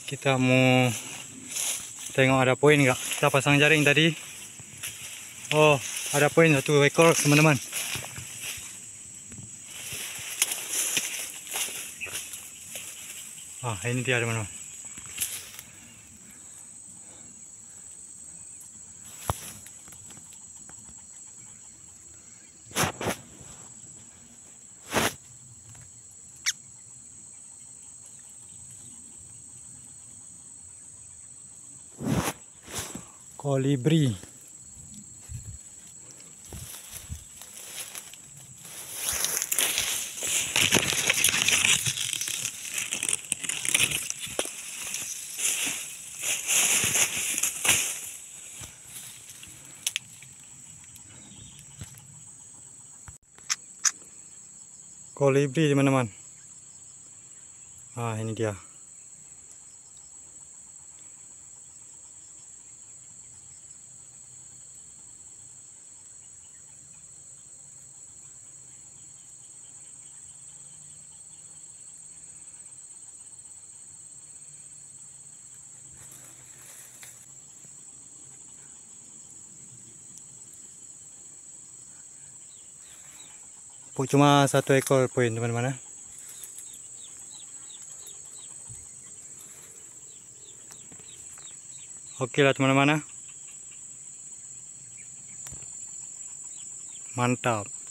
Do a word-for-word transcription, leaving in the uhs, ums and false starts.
Kita mau tengok ada poin enggak. Kita pasang jaring tadi. Oh, ada poin satu ekor teman-teman. Ah, ini dia teman-teman. Kolibri. Kolibri teman-teman. Ah, ini dia. Cuma satu ekor poin teman-teman. Oke lah teman-teman. Mantap.